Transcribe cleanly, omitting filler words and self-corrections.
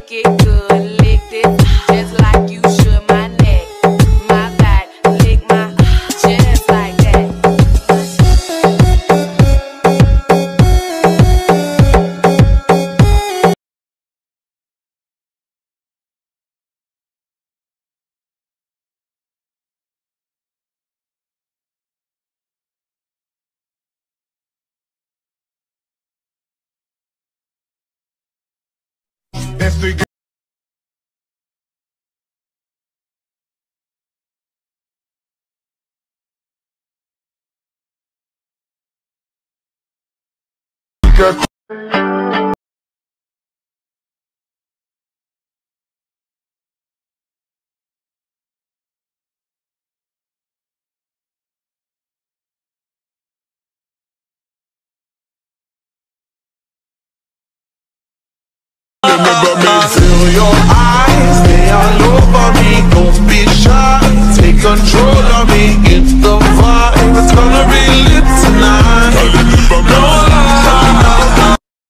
lick it good, lick this just like you should my neck, my back, lick my just like that. Remember me, feel your eyes, they all over me. Don't be shy, take control of me. It's the vibe, it's gonna be